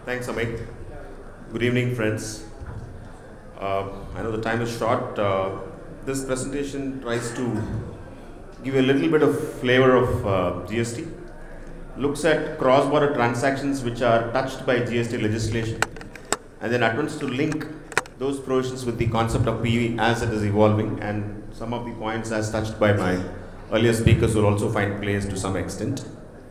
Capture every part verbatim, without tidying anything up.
Thanks, Amit. Good evening, friends. Uh, I know the time is short. Uh, this presentation tries to give you a little bit of flavor of uh, G S T. Looks at cross-border transactions which are touched by G S T legislation, and then attempts to link those provisions with the concept of P V as it is evolving, and some of the points as touched by my earlier speakers will also find place to some extent.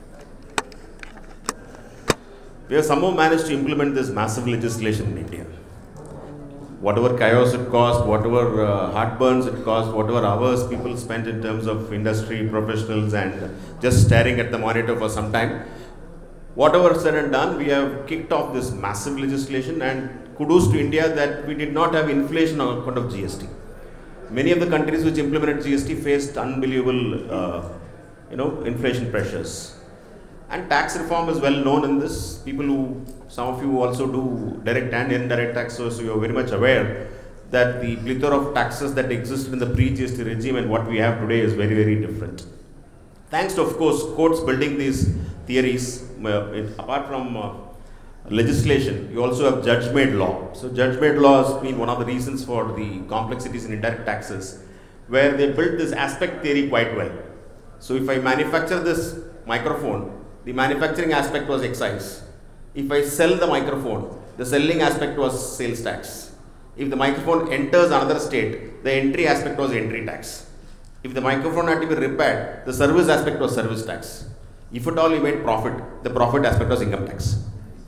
We have somehow managed to implement this massive legislation in India. Whatever chaos it caused, whatever uh, heartburns it caused, whatever hours people spent in terms of industry professionals and just staring at the monitor for some time, whatever said and done, we have kicked off this massive legislation, and kudos to India that we did not have inflation on account of G S T. Many of the countries which implemented G S T faced unbelievable uh, you know, inflation pressures. And tax reform is well known in this. People who, some of you also do direct and indirect taxes, so you are very much aware that the plethora of taxes that existed in the pre-G S T regime and what we have today is very, very different. Thanks to, of course, courts building these theories, uh, it, apart from uh, legislation, you also have judge-made law. So judge-made law has been one of the reasons for the complexities in indirect taxes, where they built this aspect theory quite well. So if I manufacture this microphone, the manufacturing aspect was excise. If I sell the microphone, the selling aspect was sales tax. If the microphone enters another state, the entry aspect was entry tax. If the microphone had to be repaired, the service aspect was service tax. If at all you made profit, the profit aspect was income tax.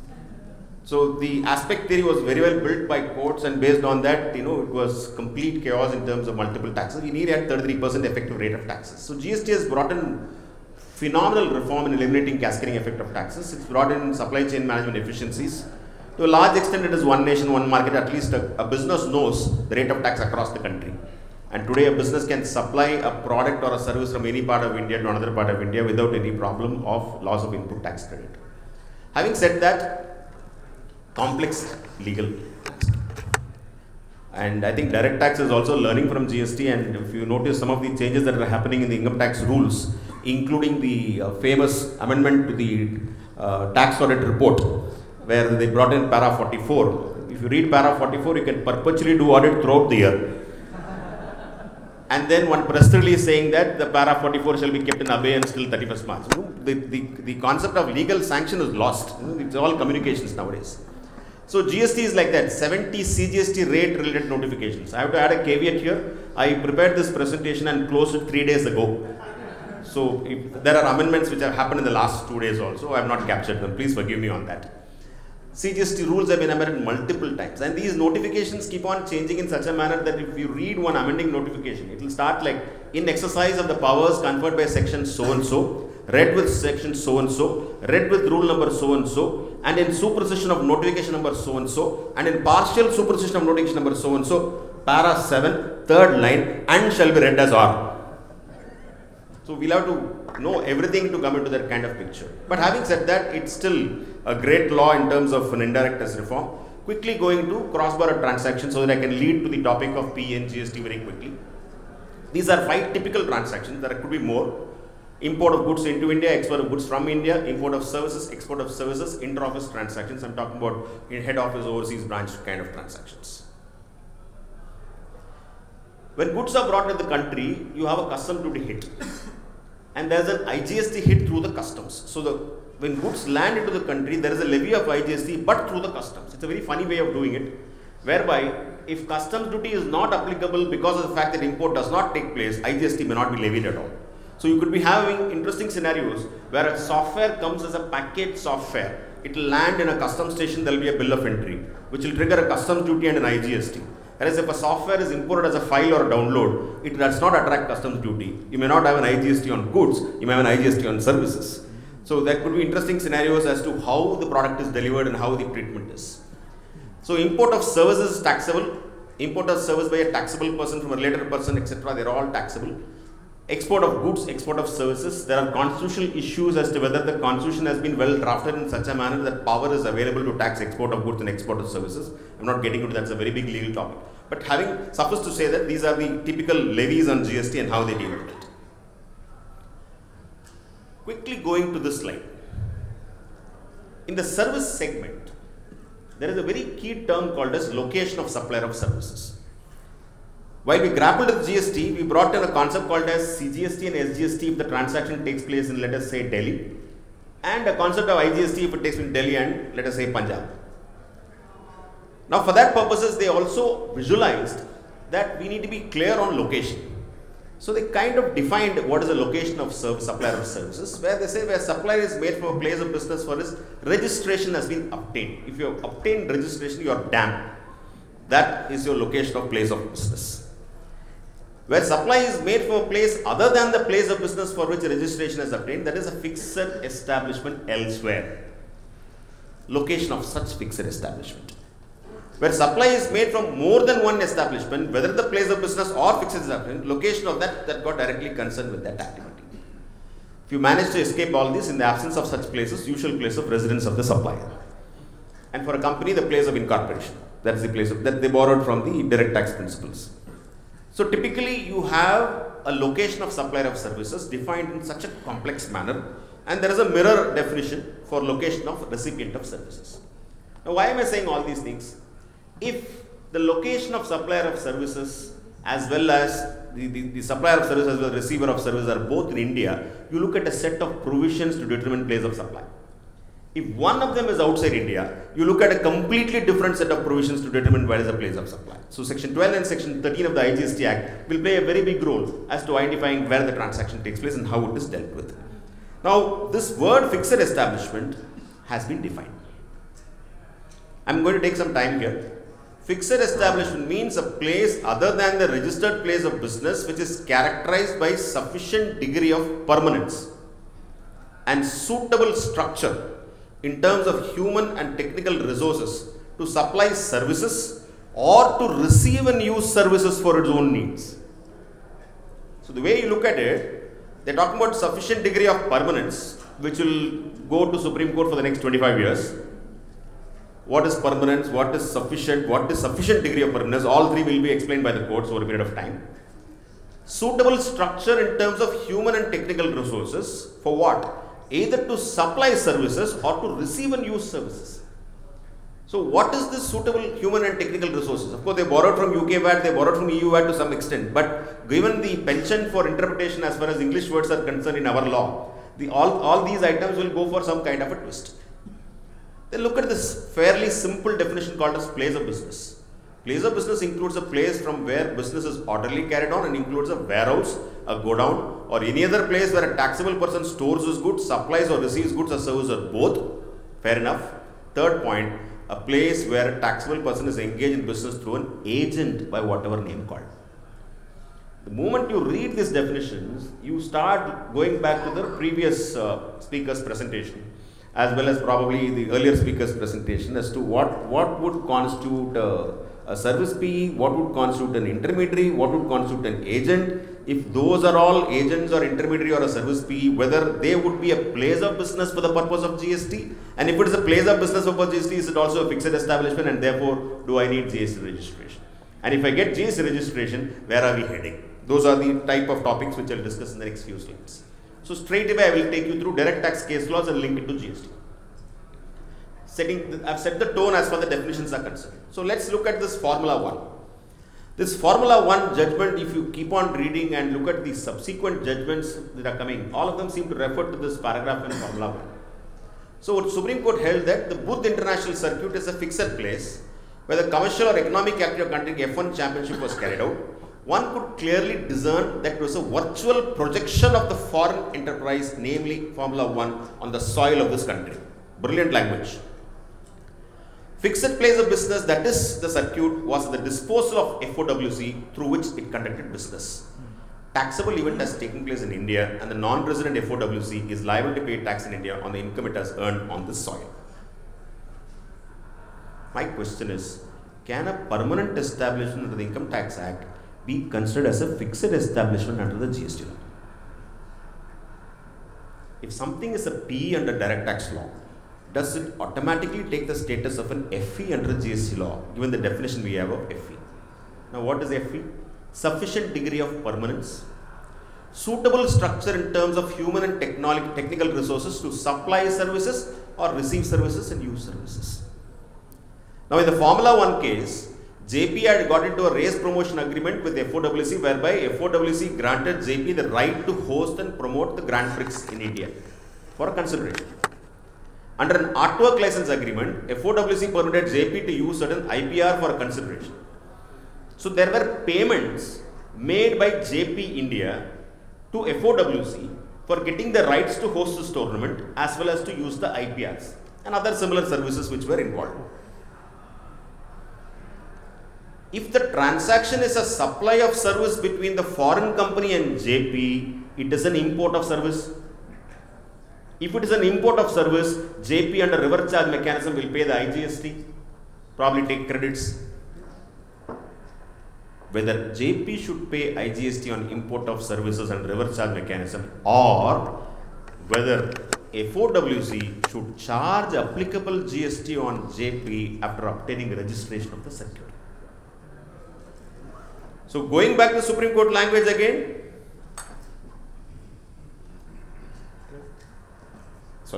So the aspect theory was very well built by courts, and based on that, you know, it was complete chaos in terms of multiple taxes. We need at thirty-three percent effective rate of taxes. So G S T has brought in phenomenal reform in eliminating cascading effect of taxes. It's brought in supply chain management efficiencies. To a large extent, it is one nation, one market. At least a, a business knows the rate of tax across the country. And today a business can supply a product or a service from any part of India to another part of India without any problem of loss of input tax credit. Having said that, complex legal tax. And I think direct tax is also learning from G S T, and if you notice some of the changes that are happening in the income tax rules, including the uh, famous amendment to the uh, tax audit report, where they brought in para forty-four. If you read para forty-four, you can perpetually do audit throughout the year. And then one press release saying that the para forty-four shall be kept in abeyance till thirty-first March. You know, the, the, the concept of legal sanction is lost. You know, it's all communications nowadays. So G S T is like that, seventy C G S T rate related notifications. I have to add a caveat here. I prepared this presentation and closed it three days ago. So if there are amendments which have happened in the last two days also, I have not captured them. Please forgive me on that. C G S T rules have been amended multiple times, and these notifications keep on changing in such a manner that if you read one amending notification, it will start like, in exercise of the powers conferred by section so and so, read with section so and so, read with rule number so and so, and in supersession of notification number so and so, and in partial supersession of notification number so and so, para seven, third line, and shall be read as R. So we'll have to know everything to come into that kind of picture. But having said that, it's still a great law in terms of an indirect tax reform. Quickly going to cross-border transactions so that I can lead to the topic of P and G S T very quickly. These are five typical transactions. There could be more. Import of goods into India, export of goods from India, import of services, export of services, inter-office transactions. I'm talking about in head office, overseas branch kind of transactions. When goods are brought into the country, you have a custom duty hit. And there is an I G S T hit through the customs. So the, when goods land into the country, there is a levy of I G S T but through the customs. It's a very funny way of doing it, whereby if customs duty is not applicable because of the fact that import does not take place, I G S T may not be levied at all. So you could be having interesting scenarios where a software comes as a package software. It will land in a customs station, there will be a bill of entry, which will trigger a customs duty and an I G S T. Whereas if a software is imported as a file or a download, it does not attract customs duty. You may not have an I G S T on goods, you may have an I G S T on services. So there could be interesting scenarios as to how the product is delivered and how the treatment is. So import of services is taxable. Import of service by a taxable person from a related person, et cetera, they're all taxable. Export of goods, export of services, there are constitutional issues as to whether the constitution has been well drafted in such a manner that power is available to tax export of goods and export of services. I'm not getting into that, it's a very big legal topic. But having suffice to say that these are the typical levies on G S T and how they deal with it. Quickly going to this slide. In the service segment, there is a very key term called as location of supplier of services. While we grappled with G S T, we brought in a concept called as C G S T and S G S T if the transaction takes place in, let us say, Delhi, and a concept of I G S T if it takes place in Delhi and, let us say, Punjab. Now, for that purposes, they also visualized that we need to be clear on location. So they kind of defined what is the location of service, supplier of services, where they say where supplier is made from a place of business for his registration has been obtained. If you have obtained registration, you are damned. That is your location of place of business. Where supply is made from a place other than the place of business for which registration is obtained, that is a fixed establishment elsewhere. Location of such fixed establishment. Where supply is made from more than one establishment, whether the place of business or fixed establishment, location of that that got directly concerned with that activity. If you manage to escape all this in the absence of such places, usual place of residence of the supplier. And for a company, the place of incorporation. That's the place of, that they borrowed from the direct tax principles. So typically you have a location of supplier of services defined in such a complex manner, and there is a mirror definition for location of recipient of services. Now, why am I saying all these things? If the location of supplier of services as well as the, the, the supplier of services as well as receiver of services are both in India, you look at a set of provisions to determine place of supply. If one of them is outside India, you look at a completely different set of provisions to determine where is the place of supply. So Section twelve and Section thirteen of the I G S T Act will play a very big role as to identifying where the transaction takes place and how it is dealt with. Now, this word fixed establishment has been defined. I'm going to take some time here. Fixed establishment means a place other than the registered place of business which is characterized by sufficient degree of permanence and suitable structure in terms of human and technical resources to supply services or to receive and use services for its own needs. So the way you look at it, they're talking about sufficient degree of permanence, which will go to Supreme Court for the next twenty-five years. What is permanence, what is sufficient, what is sufficient degree of permanence, all three will be explained by the courts over a period of time. Suitable structure in terms of human and technical resources for what? Either to supply services or to receive and use services. So what is this suitable human and technical resources? Of course, they borrowed from U K V A T, they borrowed from E U V A T to some extent, but given the penchant for interpretation as far as English words are concerned in our law, the, all, all these items will go for some kind of a twist. Then look at this fairly simple definition called as place of business. Place of business includes a place from where business is orderly carried on and includes a warehouse, a godown, or any other place where a taxable person stores his goods, supplies or receives goods or services or both. Fair enough. Third point, a place where a taxable person is engaged in business through an agent by whatever name called. The moment you read these definitions, you start going back to the previous uh, speaker's presentation, as well as probably the earlier speaker's presentation as to what, what would constitute uh, a service P E, what would constitute an intermediary, what would constitute an agent. If those are all agents or intermediary or a service P E, whether they would be a place of business for the purpose of G S T, and if it is a place of business for G S T, is it also a fixed establishment, and therefore do I need G S T registration? And if I get G S T registration, where are we heading? Those are the type of topics which I will discuss in the next few slides. So straight away I will take you through direct tax case laws and link it to G S T. Setting, the, I've set the tone as far as the definitions are concerned. So let's look at this Formula one. This Formula one judgment, if you keep on reading and look at the subsequent judgments that are coming, all of them seem to refer to this paragraph in Formula one. So what Supreme Court held that the Buddh International Circuit is a fixed place where the commercial or economic activity of conducting F one championship was carried out. One could clearly discern that it was a virtual projection of the foreign enterprise, namely Formula one, on the soil of this country. Brilliant language. Fixed place of business, that is the circuit, was the disposal of F O W C through which it conducted business. Taxable event has taken place in India, and the non-resident F O W C is liable to pay tax in India on the income it has earned on this soil. My question is, can a permanent establishment under the Income Tax Act be considered as a fixed establishment under the G S T law? If something is a P E under direct tax law, does it automatically take the status of an F E under G S T law, given the definition we have of F E? Now, what is F E? Sufficient degree of permanence, suitable structure in terms of human and technical resources to supply services or receive services and use services. Now in the Formula One case, J P had got into a race promotion agreement with F O W C whereby F O W C granted J P the right to host and promote the Grand Prix in India for a consideration. Under an artwork license agreement, F O W C permitted J P to use certain I P R for a consideration. So there were payments made by J P India to F O W C for getting the rights to host this tournament as well as to use the I P Rs and other similar services which were involved. If the transaction is a supply of service between the foreign company and J P, it is an import of service. If it is an import of service, J P under reverse charge mechanism will pay the I G S T, probably take credits. Whether J P should pay I G S T on import of services and reverse charge mechanism, or whether F O W C should charge applicable G S T on J P after obtaining registration of the circuit. So going back to Supreme Court language again, sorry,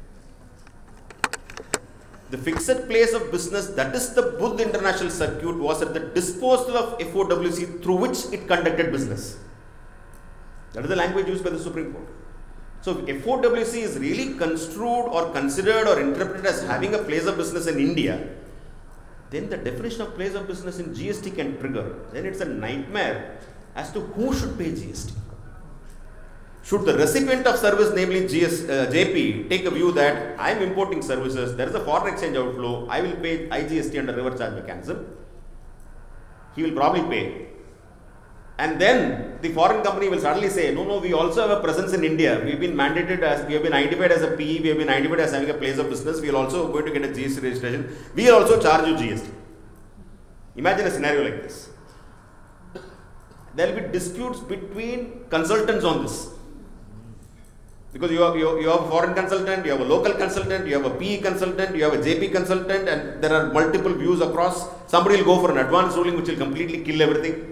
the fixed place of business, that is the Buddh International Circuit, was at the disposal of F O W C through which it conducted business. That is the language used by the Supreme Court. So if F O W C is really construed or considered or interpreted as having a place of business in India, then the definition of place of business in G S T can trigger. Then it's a nightmare as to who should pay G S T. Should the recipient of service, namely G S, uh, J P, take a view that I am importing services, there is a foreign exchange outflow, I will pay I G S T under reverse charge mechanism, he will probably pay. And then the foreign company will suddenly say, no, no, we also have a presence in India. We have been mandated as, we have been identified as a P E, we have been identified as having a place of business. We are also going to get a G S T registration. We will also charge you G S T. Imagine a scenario like this. There will be disputes between consultants on this. Because you have, you, you have a foreign consultant, you have a local consultant, you have a P E consultant, you have a J P consultant, and there are multiple views across. Somebody will go for an advanced ruling which will completely kill everything.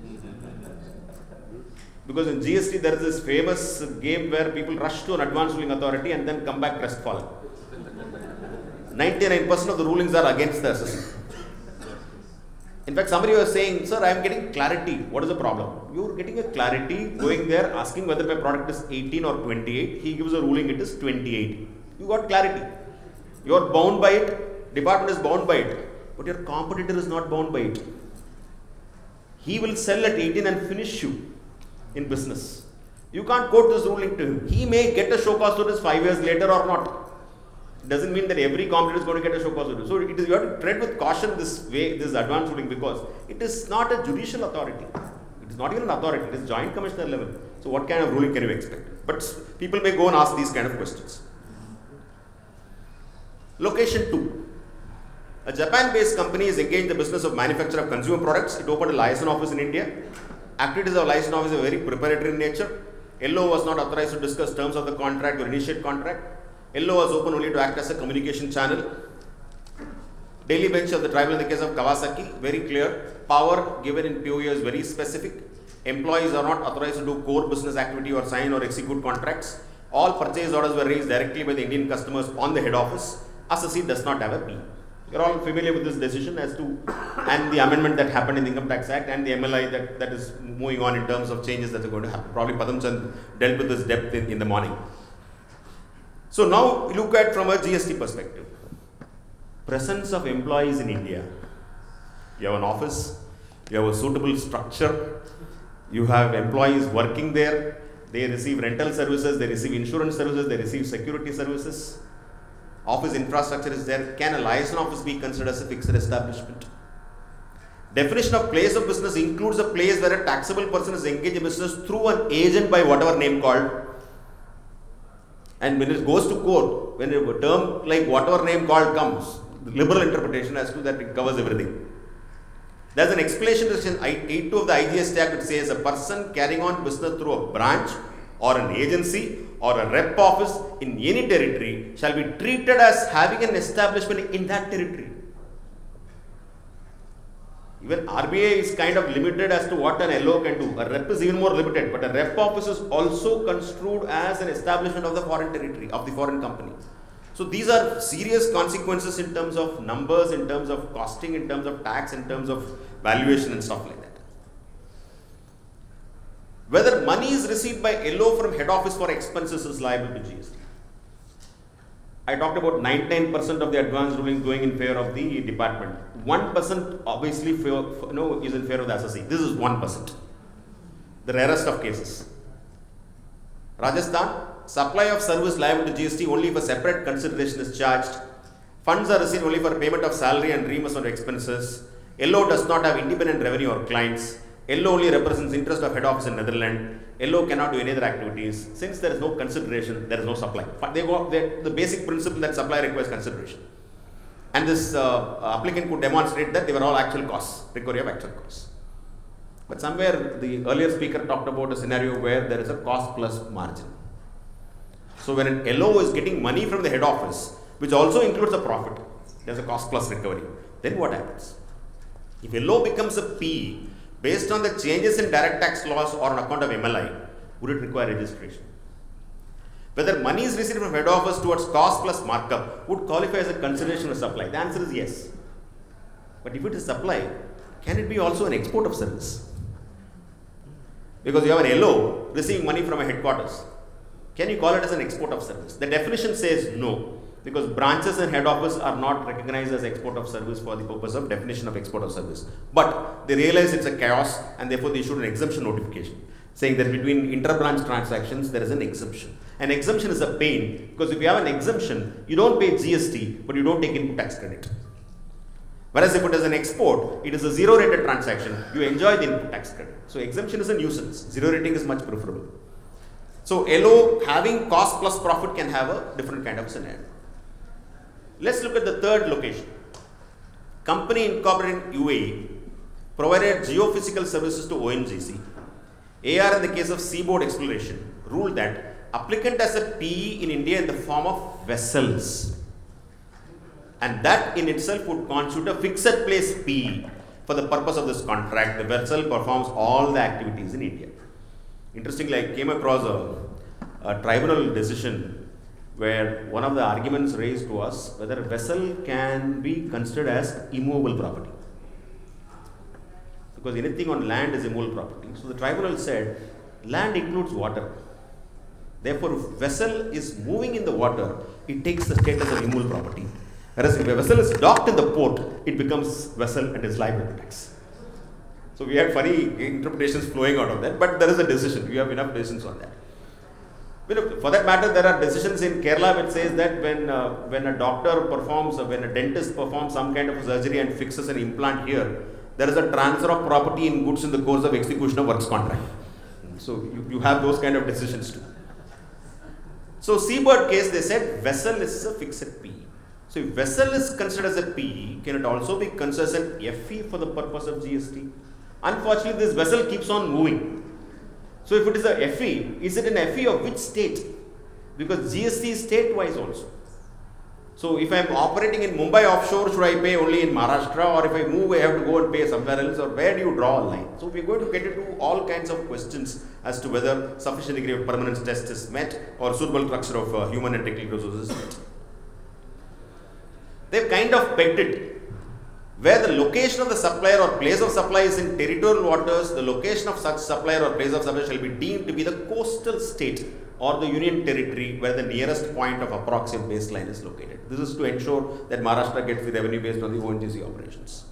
Because in G S T there is this famous game where people rush to an advanced ruling authority and then come back crestfallen. ninety-nine percent of the rulings are against the assessment. In fact, somebody was saying, sir, I am getting clarity. What is the problem? You are getting a clarity, going there, asking whether my product is eighteen or twenty-eight. He gives a ruling, it is twenty-eight. You got clarity. You are bound by it. Department is bound by it. But your competitor is not bound by it. He will sell at eighteen and finish you in business. You can't quote this ruling to him. He may get a show cause notice five years later or not. It doesn't mean that every competitor is going to get a show cause notice. So it is, you have to tread with caution this way, this advanced ruling, because it is not a judicial authority. It is not even an authority. It is joint commissioner level. So what kind of ruling can you expect? But people may go and ask these kind of questions. Location two. A Japan-based company is engaged in the business of manufacture of consumer products. It opened a license office in India. Activities of license office are very preparatory in nature. L O was not authorized to discuss terms of the contract or initiate contract. L O was open only to act as a communication channel. Daily bench of the tribunal in the case of Kawasaki, very clear. Power given in P O A is very specific. Employees are not authorized to do core business activity or sign or execute contracts. All purchase orders were raised directly by the Indian customers on the head office. Assessee does not have a P. You're all familiar with this decision as to, and the amendment that happened in the Income Tax Act and the M L I that, that is moving on in terms of changes that are going to happen. Probably Padam Chand dealt with this depth in, in the morning. So now look at from a G S T perspective. Presence of employees in India. You have an office, you have a suitable structure, you have employees working there, they receive rental services, they receive insurance services, they receive security services. Office infrastructure is there. Can a license office be considered as a fixed establishment? Definition of place of business includes a place where a taxable person is engaged in business through an agent by whatever name called. And when it goes to court, when a term like whatever name called comes, the liberal interpretation as to that it covers everything. There is an explanation in section eight two of the I G S T Act which says a person carrying on business through a branch or an agency or a rep office in any territory shall be treated as having an establishment in that territory. Even R B I is kind of limited as to what an L O can do. A rep is even more limited, but a rep office is also construed as an establishment of the foreign territory, of the foreign company. So these are serious consequences in terms of numbers, in terms of costing, in terms of tax, in terms of valuation and stuff like that. Whether money is received by L O from head office for expenses is liable to G S T. I talked about ninety-nine percent of the advance ruling going in favor of the department. one percent obviously favor, no, is in favor of the assessee. This is one percent. The rarest of cases. Rajasthan, supply of service liable to G S T only if a separate consideration is charged. Funds are received only for payment of salary and reimbursement of expenses. L O does not have independent revenue or clients. L O only represents interest of head office in Netherlands. L O cannot do any other activities. Since there is no consideration, there is no supply. But they go, they, the basic principle that supply requires consideration. And this uh, applicant could demonstrate that they were all actual costs, recovery of actual costs. But somewhere the earlier speaker talked about a scenario where there is a cost plus margin. So when an L O is getting money from the head office, which also includes a profit, there is a cost plus recovery. Then what happens? If L O becomes a P E, based on the changes in direct tax laws or on account of M L I, would it require registration? Whether money is received from head office towards cost plus markup would qualify as a consideration of supply. The answer is yes. But if it is supply, can it be also an export of service? Because you have an L O receiving money from a headquarters. Can you call it as an export of service? The definition says no, because branches and head office are not recognized as export of service for the purpose of definition of export of service. But they realize it's a chaos and therefore they issued an exemption notification saying that between inter-branch transactions there is an exemption. An exemption is a pain because if you have an exemption, you don't pay G S T but you don't take input tax credit. Whereas if it is an export, it is a zero rated transaction, you enjoy the input tax credit. So exemption is a nuisance, zero rating is much preferable. So L O having cost plus profit can have a different kind of scenario. Let's look at the third location. Company incorporated in U A E provided geophysical services to O N G C. A R in the case of seaboard exploration ruled that applicant as a P E in India in the form of vessels. And that in itself would constitute a fixed place P E. For the purpose of this contract, the vessel performs all the activities in India. Interestingly, I came across a, a tribunal decision where one of the arguments raised to us whether a vessel can be considered as immovable property. Because anything on land is immovable property. So the tribunal said land includes water. Therefore, if vessel is moving in the water, it takes the status of immovable property. Whereas if a vessel is docked in the port, it becomes vessel and is liable to tax. So we had funny interpretations flowing out of that, but there is a decision. We have enough decisions on that. For that matter, there are decisions in Kerala which says that when uh, when a doctor performs, uh, when a dentist performs some kind of surgery and fixes an implant here, there is a transfer of property in goods in the course of execution of works contract. So you, you have those kind of decisions too. So seabird case, they said vessel is a fixed P E. So if vessel is considered as a P E, can it also be considered as an F E for the purpose of G S T? Unfortunately, this vessel keeps on moving. So if it is a F E, is it an F E of which state? Because G S T is state-wise also. So if I am operating in Mumbai offshore, should I pay only in Maharashtra, or if I move, I have to go and pay somewhere else, or where do you draw a line? So we are going to get into all kinds of questions as to whether sufficient degree of permanence test is met or suitable structure of uh, human and technical resources is met. They've kind of pegged it. Where the location of the supplier or place of supply is in territorial waters, the location of such supplier or place of supply shall be deemed to be the coastal state or the union territory where the nearest point of approximate baseline is located. This is to ensure that Maharashtra gets the revenue based on the O N G C operations.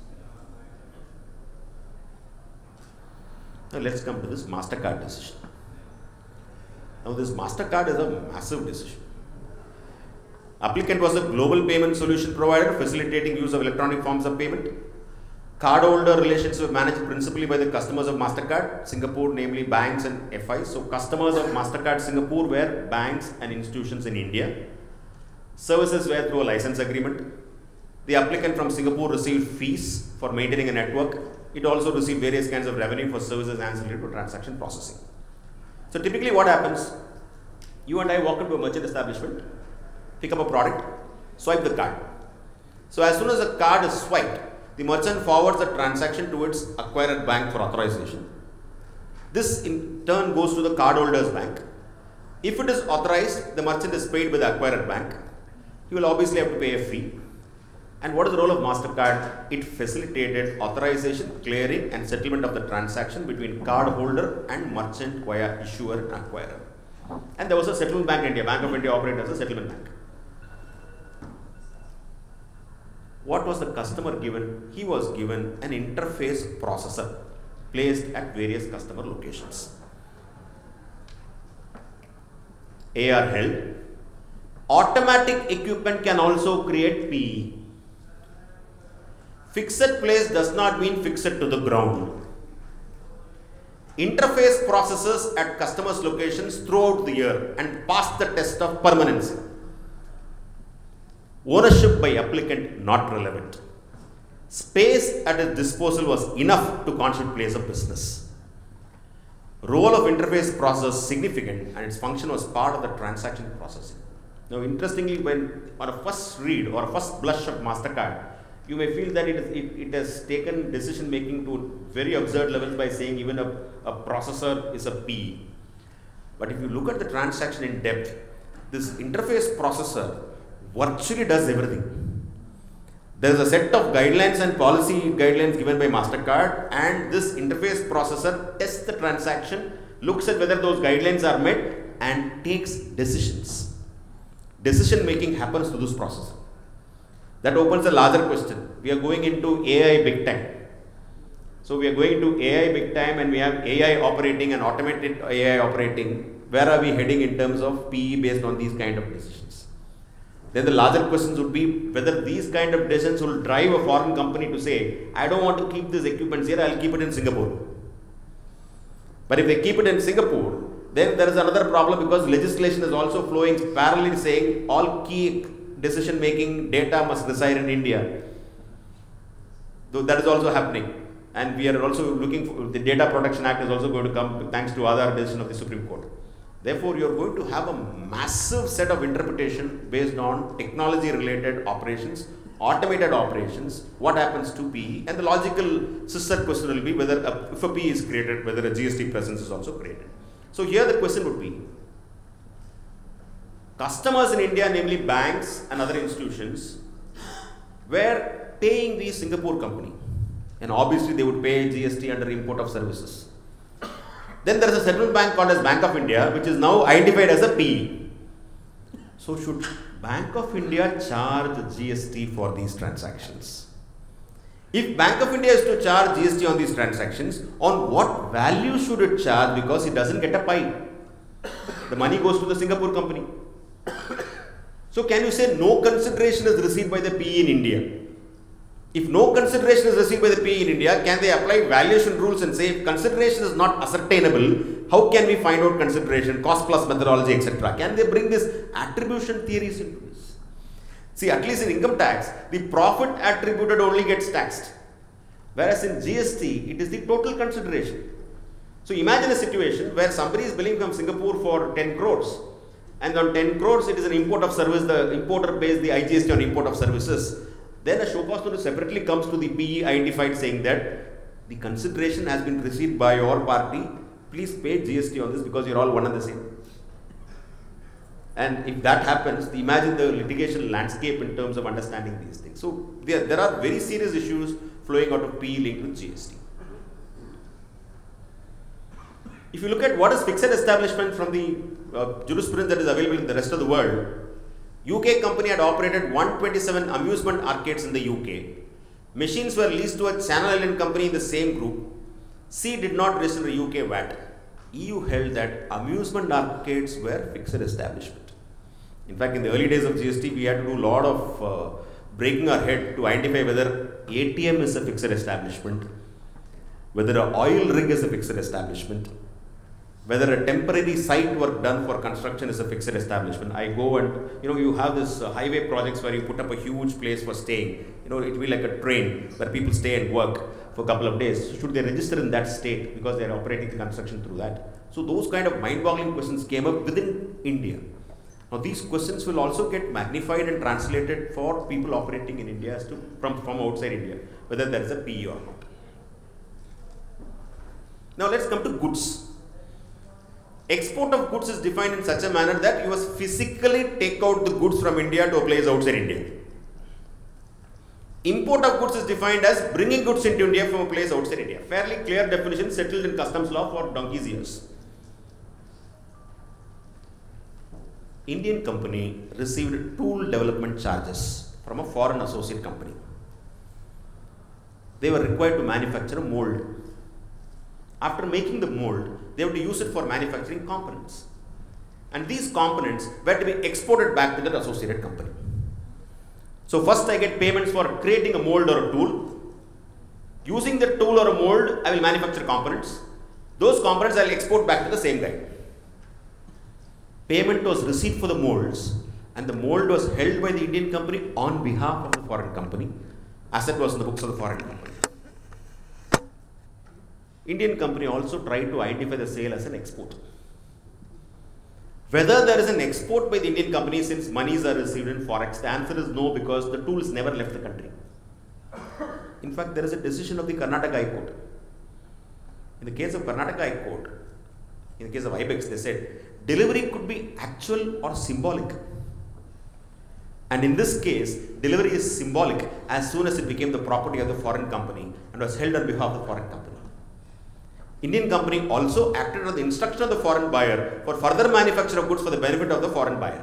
Now let's come to this MasterCard decision. Now this MasterCard is a massive decision. Applicant was a global payment solution provider facilitating use of electronic forms of payment. Cardholder relations were managed principally by the customers of MasterCard, Singapore, namely banks and F Is. So customers of MasterCard Singapore were banks and institutions in India. Services were through a license agreement. The applicant from Singapore received fees for maintaining a network. It also received various kinds of revenue for services ancillary to transaction processing. So typically what happens, you and I walk into a merchant establishment, pick up a product, swipe the card. So as soon as the card is swiped, the merchant forwards the transaction to its acquirer bank for authorization. This in turn goes to the cardholder's bank. If it is authorized, the merchant is paid by the acquirer bank. he will obviously have to pay a fee. And what is the role of MasterCard? It facilitated authorization, clearing and settlement of the transaction between card holder and merchant via issuer and acquirer. And there was a settlement bank in India. Bank of India operated as a settlement bank. What was the customer given? He was given an interface processor placed at various customer locations. A R held. Automatic equipment can also create P E. Fixed place does not mean fixed to the ground. Interface processes at customers' locations throughout the year and pass the test of permanency. Ownership by applicant not relevant. Space at its disposal was enough to constitute place of business. Role of interface process significant and its function was part of the transaction processing. Now interestingly, when on a first read or a first blush of MasterCard, you may feel that it, is, it, it has taken decision making to very absurd levels by saying even a, a processor is a P E. But if you look at the transaction in depth, this interface processor virtually does everything. There is a set of guidelines and policy guidelines given by MasterCard, and this interface processor tests the transaction, looks at whether those guidelines are met and takes decisions. Decision making happens through this processor. That opens a larger question. We are going into A I big time. So we are going into A I big time, and we have A I operating and automated A I operating. Where are we heading in terms of P E based on these kind of decisions? Then the larger questions would be whether these kind of decisions will drive a foreign company to say, I don't want to keep these equipments here, I will keep it in Singapore. But if they keep it in Singapore, then there is another problem, because legislation is also flowing parallelly saying all key decision making data must reside in India. Though that is also happening, and we are also looking for the Data Protection Act is also going to come thanks to other decision of the Supreme Court. Therefore, you are going to have a massive set of interpretation based on technology related operations, automated operations, what happens to P E, and the logical sister question will be whether a, if a P E is created, whether a G S T presence is also created. So here the question would be, customers in India, namely banks and other institutions, were paying the Singapore company, and obviously they would pay G S T under import of services. Then there is a settlement bank called as Bank of India, which is now identified as a P E. So should Bank of India charge G S T for these transactions? If Bank of India is to charge G S T on these transactions, on what value should it charge? Because it doesn't get a pie. The money goes to the Singapore company. So can you say no consideration is received by the P E in India? If no consideration is received by the P E in India, can they apply valuation rules and say if consideration is not ascertainable, how can we find out consideration, cost plus methodology, et cetera? Can they bring this attribution theories into this? See, at least in income tax, the profit attributed only gets taxed. Whereas in G S T, it is the total consideration. So imagine a situation where somebody is billing from Singapore for ten crores. And on ten crores, it is an import of service, the importer pays the I G S T on import of services. Then a show cause notice separately comes to the P E identified saying that the consideration has been received by your party, please pay G S T on this because you're all one and the same. And if that happens, imagine the litigation landscape in terms of understanding these things. So there, there are very serious issues flowing out of P E linked with G S T. If you look at what is fixed establishment from the uh, jurisprudence that is available in the rest of the world, U K company had operated one hundred twenty-seven amusement arcades in the U K. Machines were leased to a Channel Island company in the same group. C did not register U K V A T. E U held that amusement arcades were fixed establishment. In fact, in the early days of G S T, we had to do a lot of uh, breaking our head to identify whether A T M is a fixed establishment, whether an oil rig is a fixed establishment, whether a temporary site work done for construction is a fixed establishment. I go and, you know, you have this uh, highway projects where you put up a huge place for staying. You know, it will be like a train where people stay and work for a couple of days. So should they register in that state because they are operating the construction through that? So those kind of mind-boggling questions came up within India. Now these questions will also get magnified and translated for people operating in India as to from, from outside India, whether there is a P E or not. Now let's come to goods. Export of goods is defined in such a manner that you must physically take out the goods from India to a place outside India. Import of goods is defined as bringing goods into India from a place outside India. Fairly clear definition settled in customs law for donkey's years. Indian company received tool development charges from a foreign associate company. They were required to manufacture a mold. After making the mold, they have to use it for manufacturing components. And these components were to be exported back to that associated company. So first I get payments for creating a mold or a tool. Using the tool or a mold, I will manufacture components. Those components I will export back to the same guy. Payment was received for the molds, and the mold was held by the Indian company on behalf of the foreign company. Asset was in the books of the foreign company. Indian company also tried to identify the sale as an export. Whether there is an export by the Indian company since monies are received in forex, the answer is no, because the tools never left the country. In fact, there is a decision of the Karnataka High Court. In the case of Karnataka High Court, in the case of I B E X, they said delivery could be actual or symbolic. And in this case, delivery is symbolic as soon as it became the property of the foreign company and was held on behalf of the foreign company. Indian company also acted on the instruction of the foreign buyer for further manufacture of goods for the benefit of the foreign buyer.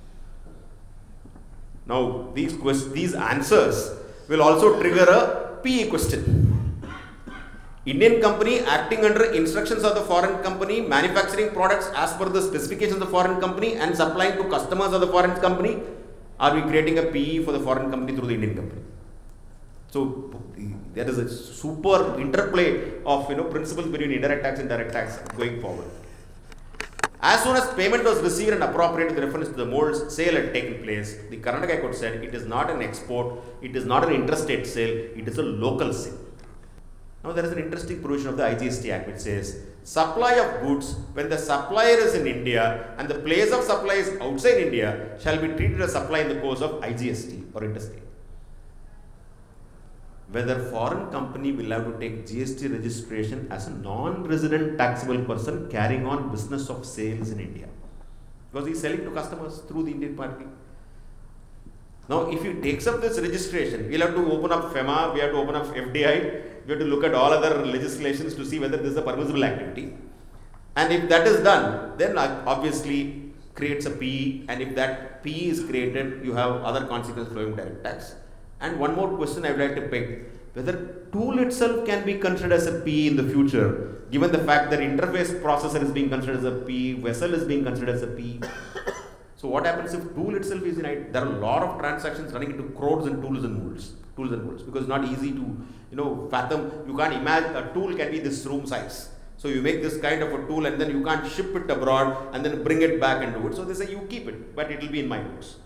Now, these, these answers will also trigger a P E question. Indian company acting under instructions of the foreign company, manufacturing products as per the specifications of the foreign company and supplying to customers of the foreign company. Are we creating a P E for the foreign company through the Indian company? So there is a super interplay of you know principles between indirect tax and direct tax going forward. As soon as payment was received and appropriated with reference to the molds, sale had taken place, the Karnataka High Court said it is not an export, it is not an interstate sale, it is a local sale. Now there is an interesting provision of the I G S T Act which says supply of goods when the supplier is in India and the place of supply is outside India shall be treated as supply in the course of I G S T or interstate. Whether foreign company will have to take G S T registration as a non-resident taxable person carrying on business of sales in India, because he is selling to customers through the Indian party. Now, if he takes up this registration, we will have to open up FEMA, we have to open up F D I, we have to look at all other legislations to see whether this is a permissible activity. And if that is done, then obviously creates a P E, and if that P E is created, you have other consequences flowing direct tax. And one more question I would like to pick, whether tool itself can be considered as a P E in the future, given the fact that interface processor is being considered as a P E, vessel is being considered as a P E. So what happens if tool itself is in it? There are a lot of transactions running into crores and tools and molds, tools and molds, because it's not easy to, you know, fathom. You can't imagine a tool can be this room size. So you make this kind of a tool and then you can't ship it abroad and then bring it back and do it. So they say you keep it, but it will be in my books.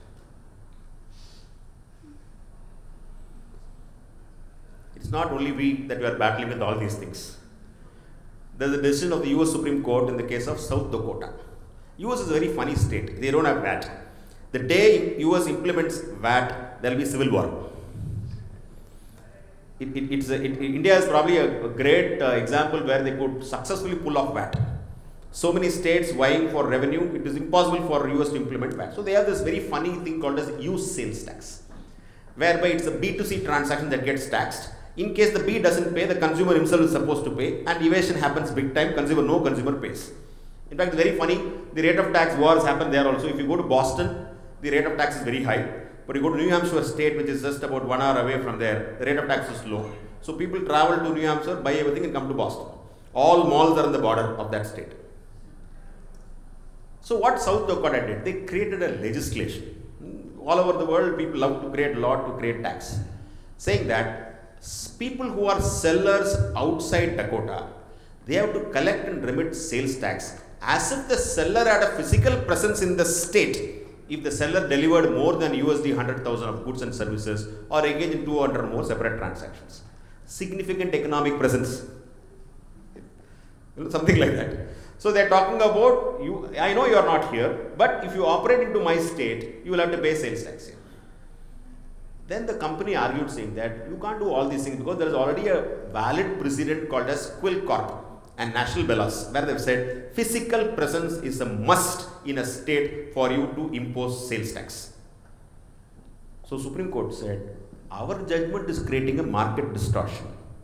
It's not only we that we are battling with all these things. There is a decision of the U S Supreme Court in the case of South Dakota. U S is a very funny state. They don't have V A T. The day U S implements V A T, there will be civil war. It, it, it's a, it, India is probably a, a great uh, example where they could successfully pull off V A T. So many states vying for revenue, it is impossible for U S to implement V A T. So they have this very funny thing called as use sales tax, whereby it's a B two C transaction that gets taxed. In case the B doesn't pay, the consumer himself is supposed to pay, and evasion happens big time. Consumer, no consumer pays. In fact, very funny, the rate of tax wars happen there also. If you go to Boston, the rate of tax is very high. But you go to New Hampshire state, which is just about one hour away from there, the rate of tax is low. So people travel to New Hampshire, buy everything and come to Boston. All malls are on the border of that state. So what South Dakota did, they created a legislation. All over the world, people love to create law to create tax, saying that people who are sellers outside Dakota, they have to collect and remit sales tax as if the seller had a physical presence in the state if the seller delivered more than U S D one hundred thousand of goods and services or engaged in two hundred or more separate transactions. Significant economic presence. You know, something like that. So they are talking about, you. I know you are not here, but if you operate into my state, you will have to pay sales tax here. Then the company argued saying that you can't do all these things because there is already a valid precedent called as Quill Corp. and national bylaws, where they've said physical presence is a must in a state for you to impose sales tax. So Supreme Court said, our judgment is creating a market distortion.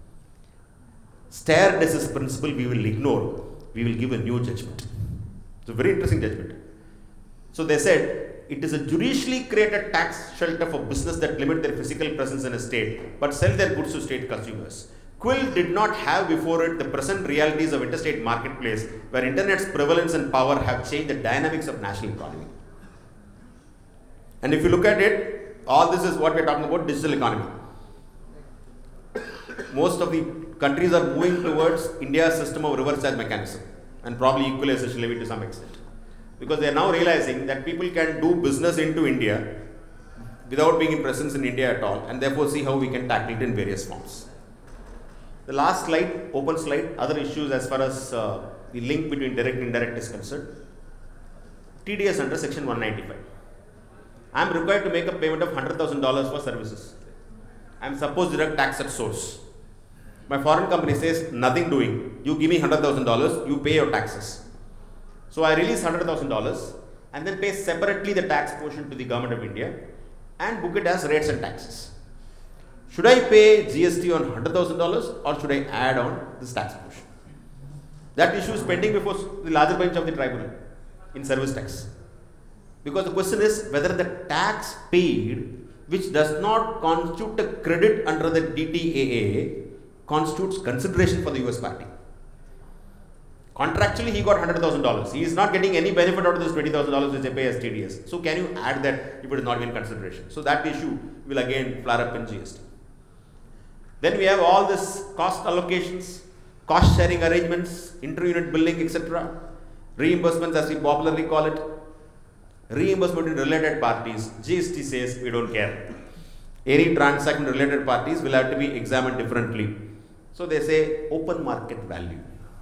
Stare decisis principle we will ignore. We will give a new judgment. It's a very interesting judgment. So they said, it is a judicially created tax shelter for business that limit their physical presence in a state, but sell their goods to state consumers. Quill did not have before it the present realities of interstate marketplace, where internet's prevalence and power have changed the dynamics of national economy. And if you look at it, all this is what we are talking about, digital economy. Most of the countries are moving towards India's system of reverse charge mechanism, and probably equalization levy to some extent. Because they are now realizing that people can do business into India without being in presence in India at all, and therefore see how we can tackle it in various forms. The last slide, open slide, other issues as far as uh, the link between direct and indirect is concerned. T D S under section one ninety-five. I am required to make a payment of one hundred thousand dollars for services. I am supposed to deduct tax at source. My foreign company says, nothing doing. You give me one hundred thousand dollars, you pay your taxes. So I release one hundred thousand dollars and then pay separately the tax portion to the government of India and book it as rates and taxes. Should I pay G S T on one hundred thousand dollars or should I add on this tax portion? That issue is pending before the larger bench of the tribunal in service tax. Because the question is whether the tax paid, which does not constitute a credit under the D T A A, constitutes consideration for the U S party. Contractually, he got one hundred thousand dollars. He is not getting any benefit out of this twenty thousand dollars which they pay as T D S. So, can you add that if it is not in consideration? So, that issue will again flare up in G S T. Then we have all this cost allocations, cost sharing arrangements, inter-unit billing, et cetera. Reimbursements, as we popularly call it. Reimbursement in related parties. G S T says we don't care. Any transaction related parties will have to be examined differently. So, they say open market value.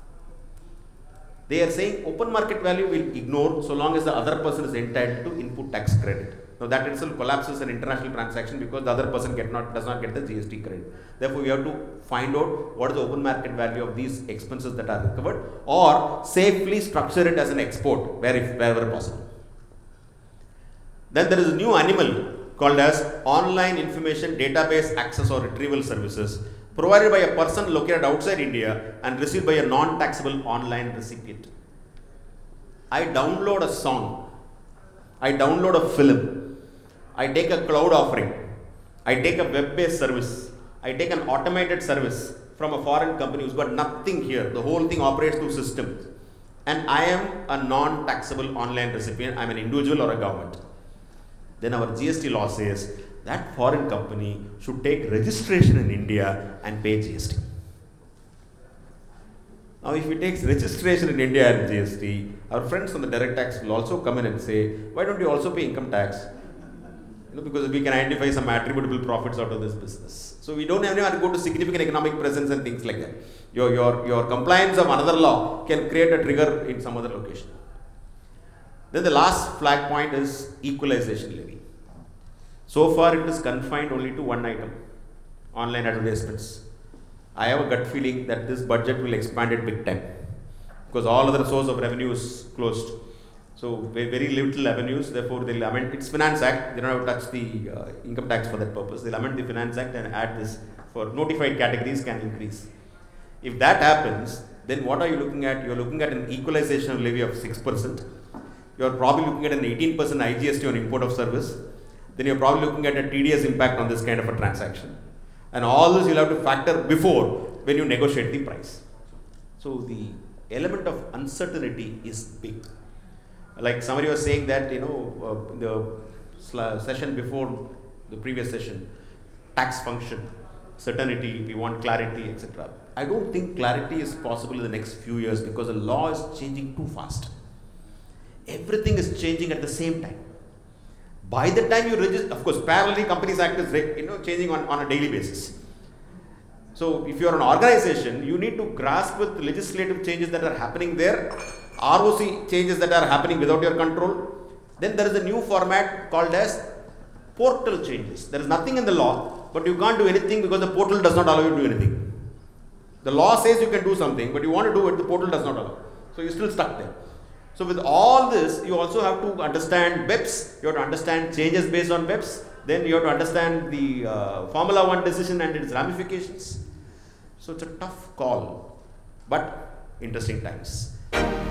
They are saying open market value will ignore so long as the other person is entitled to input tax credit. Now that itself collapses an international transaction because the other person get not, does not get the G S T credit. Therefore, we have to find out what is the open market value of these expenses that are recovered, or safely structure it as an export where if, wherever possible. Then there is a new animal called as online information database access or retrieval services, provided by a person located outside India and received by a non-taxable online recipient. I download a song, I download a film, I take a cloud offering, I take a web-based service, I take an automated service from a foreign company who's got nothing here. The whole thing operates through systems. And I am a non-taxable online recipient, I'm an individual or a government. Then our G S T law says that foreign company should take registration in India and pay G S T. Now, if he takes registration in India and G S T, our friends on the direct tax will also come in and say, why don't you also pay income tax? You know, because we can identify some attributable profits out of this business. So, we don't have to go to significant economic presence and things like that. Your, your, your compliance of another law can create a trigger in some other location. Then the last flag point is equalization levy. So far, it is confined only to one item, online advertisements. I have a gut feeling that this budget will expand it big time because all other source of revenue is closed. So, very little avenues, therefore, they will amend, it's Finance Act, they don't have to touch the uh, income tax for that purpose. They will amend the Finance Act and add this for notified categories can increase. If that happens, then what are you looking at? You are looking at an equalization levy of six percent. You are probably looking at an eighteen percent I G S T on import of service. Then you are probably looking at a T D S impact on this kind of a transaction. And all this you will have to factor before when you negotiate the price. So, the element of uncertainty is big. Like somebody was saying that, you know, uh, the session before the previous session, tax function, certainty, we want clarity, et cetera. I don't think clarity is possible in the next few years because the law is changing too fast. Everything is changing at the same time. By the time you register, of course, parallelly Companies Act is, you know, changing on, on a daily basis. So, if you are an organization, you need to grasp with legislative changes that are happening there, R O C changes that are happening without your control. Then there is a new format called as portal changes. There is nothing in the law, but you can't do anything because the portal does not allow you to do anything. The law says you can do something, but you want to do it, the portal does not allow. So you're still stuck there. So with all this, you also have to understand B E P S, you have to understand changes based on B E P S, then you have to understand the uh, Formula One decision and its ramifications. So it's a tough call, but interesting times.